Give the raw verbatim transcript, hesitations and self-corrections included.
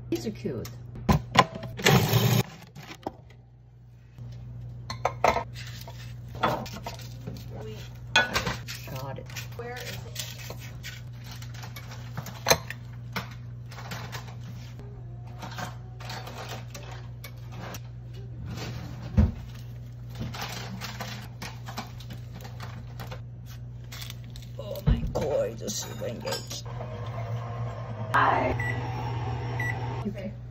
These are cute. We Got it. Where is it? Oh my cord is engaged. Okay.